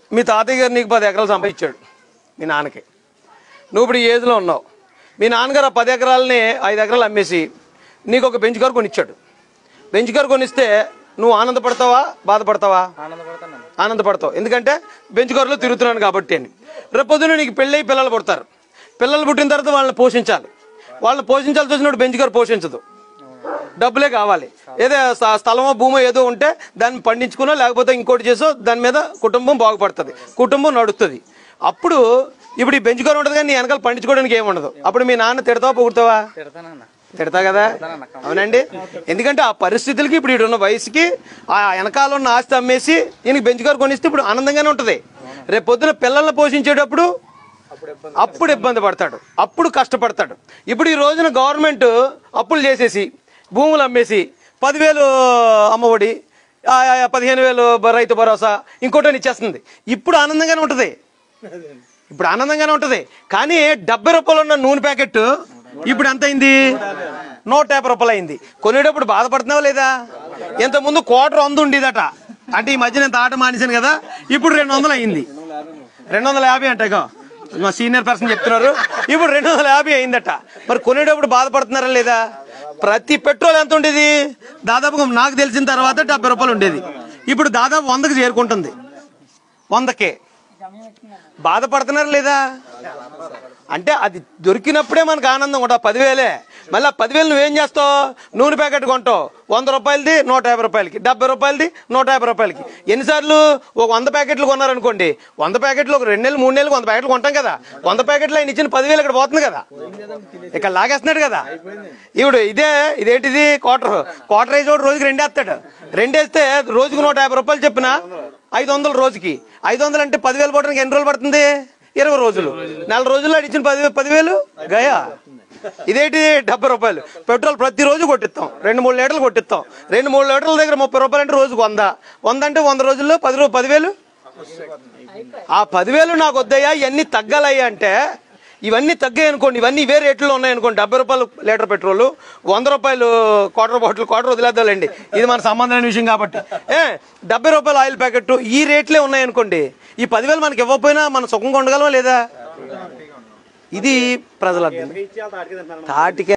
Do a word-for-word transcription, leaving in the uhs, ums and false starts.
మీ తాతయ్య గారు నీకు పది ఎకరాలు సంపాదించాడు మీ నాన్నకి. నువ్వు ఇప్పుడు ఈ ఏజ్లో ఉన్నావు. మీ నాన్నగారు ఆ పది ఎకరాలని ఐదు ఎకరాలు అమ్మేసి నీకు ఒక బెంచ్ కారు కొనిచ్చాడు. బెంచ్ కారు కొనిస్తే నువ్వు ఆనందపడతావా బాధపడతావా? ఆనందపడతావు. ఎందుకంటే బెంచ్ కారులో తిరుగుతున్నాను కాబట్టి అని. రేపొద్దున నీకు పెళ్ళి పిల్లలు పుడతారు. పిల్లలు పుట్టిన తర్వాత వాళ్ళని పోషించాలి. వాళ్ళని పోషించాల్సి వచ్చినప్పుడు బెంచ్ కారు పోషించదు, డబ్బులే కావాలి. ఏదో స్థలమో భూమో ఏదో ఉంటే దాన్ని పండించుకునో లేకపోతే ఇంకోటి చేసో దాని మీద కుటుంబం బాగుపడుతుంది, కుటుంబం నడుస్తుంది. అప్పుడు ఇప్పుడు ఈ బెంచ్ కారు ఉంటుంది కానీ నీ వెనకాల పండించుకోవడానికి ఏమి ఉండదు. అప్పుడు మీ నాన్న తిడతావా పొగుడతావా? తిడతా కదా, అవునండి. ఎందుకంటే ఆ పరిస్థితులకి ఇప్పుడు ఇప్పుడున్న వయసుకి ఆ వెనకాల ఉన్న ఆస్తి అమ్మేసి ఈయనకి బెంచ్ కారు కొనిస్తే ఇప్పుడు ఆనందంగానే ఉంటుంది. రేపు పొద్దున పిల్లల్ని పోషించేటప్పుడు అప్పుడు ఇబ్బంది పడతాడు, అప్పుడు కష్టపడతాడు. ఇప్పుడు ఈ రోజున గవర్నమెంట్ అప్పులు చేసేసి భూములు అమ్మేసి పదివేలు అమ్మఒడి, పదిహేను వేలు రైతు భరోసా, ఇంకోటి ఇచ్చేస్తుంది. ఇప్పుడు ఆనందంగానే ఉంటుంది, ఇప్పుడు ఆనందంగానే ఉంటుంది. కానీ డెబ్బై రూపాయలు ఉన్న నూనె ప్యాకెట్ ఇప్పుడు ఎంత అయింది? నూట యాభై రూపాయలు అయింది. కొనేటప్పుడు బాధపడుతున్నావా లేదా? ఇంతకుముందు క్వార్టర్ వంద ఉండేదట, అంటే ఈ మధ్య నేను తాట మానేశాను కదా, ఇప్పుడు రెండు వందలు అయింది. రెండు వందల యాభై అంటేగా మా సీనియర్ పర్సన్ చెప్తున్నారు. ఇప్పుడు రెండు వందల యాభై అయిందట. మరి కొనేటప్పుడు బాధపడుతున్నారా లేదా? ప్రతి పెట్రోల్ ఎంత ఉండేది? దాదాపుగా నాకు తెలిసిన తర్వాత డెబ్బై రూపాయలు ఉండేది. ఇప్పుడు దాదాపు వందకి చేరుకుంటుంది. వందకే బాధపడుతున్నారు లేదా? అంటే అది దొరికినప్పుడే మనకు ఆనందం కూడా. పదివేలే, మళ్ళీ పదివేలు నువ్వేం చేస్తావు? నూనె ప్యాకెట్ కొంటావు, వంద రూపాయలది నూట యాభై రూపాయలకి, డెబ్బై రూపాయలది నూట యాభై రూపాయలకి. ఎన్నిసార్లు ఒక వంద ప్యాకెట్లు కొన్నారనుకోండి, వంద ప్యాకెట్లు ఒక రెండు నెలలు మూడు నెలలు వంద ప్యాకెట్లు కొంటాం కదా. వంద ప్యాకెట్లు ఆయన ఇచ్చిన పదివేలు ఇక్కడ పోతుంది కదా, ఇక్కడ లాగేస్తున్నాడు కదా. ఇప్పుడు ఇదే ఇదేంటిది క్వార్టర్ క్వార్టర్ వేసి రోజుకి రెండేస్తాడు. రెండేస్తే రోజుకు నూట యాభై రూపాయలు చెప్పిన ఐదు వందలు రోజుకి. ఐదు వందలు అంటే పదివేలు పోవడానికి ఎన్ని రోజులు పడుతుంది? ఇరవై రోజులు. నెల రోజుల్లో ఇచ్చిన పది పదివేలు గయా. ఇదేంటి? డెబ్బై రూపాయలు పెట్రోల్ ప్రతిరోజు కొట్టిస్తాం, రెండు మూడు లీటర్లు కొట్టిస్తాం. రెండు మూడు లీటర్ల దగ్గర ముప్పై రూపాయలు అంటే రోజుకు వంద. వంద అంటే వంద రోజుల్లో పది రూ పదివేలు. ఆ పదివేలు నాకు వద్దయ్యా, ఇవన్నీ తగ్గాలయ్యా అంటే ఇవన్నీ తగ్గాయి అనుకోండి, ఇవన్నీ ఇవే రేట్లో ఉన్నాయనుకోండి. డెబ్బై రూపాయలు లీటర్ పెట్రోల్, వంద రూపాయలు క్వార్టర్ బాటిల్, క్వార్టర్ వదిలేద్దాలండి, ఇది మన సంబంధమైన విషయం కాబట్టి. ఏ డెబ్బై రూపాయలు ఆయిల్ ప్యాకెట్, ఈ రేట్లే ఉన్నాయనుకోండి. ఈ పదివేలు మనకి ఇవ్వకపోయినా మనం సుఖంగా ఉండగలమా లేదా? ఇది ప్రజల తాటికే